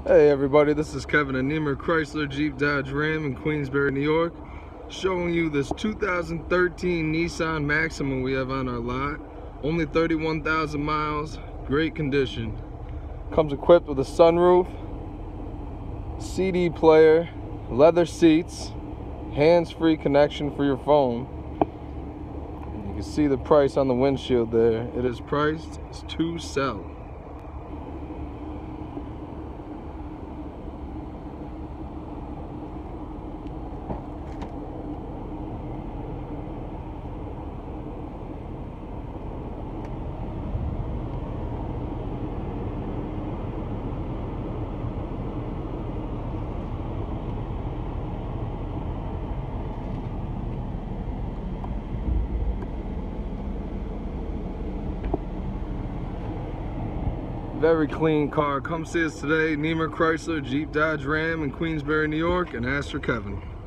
Hey everybody, this is Kevin at Nemer Jeep Dodge Ram in Queensbury, New York, showing you this 2013 Nissan Maxima we have on our lot. Only 31,000 miles, great condition. Comes equipped with a sunroof, CD player, leather seats, hands-free connection for your phone. You can see the price on the windshield there. It is priced to sell. Very clean car. Come see us today, Nemer Jeep Dodge Ram in Queensbury, New York, and ask for Kevin.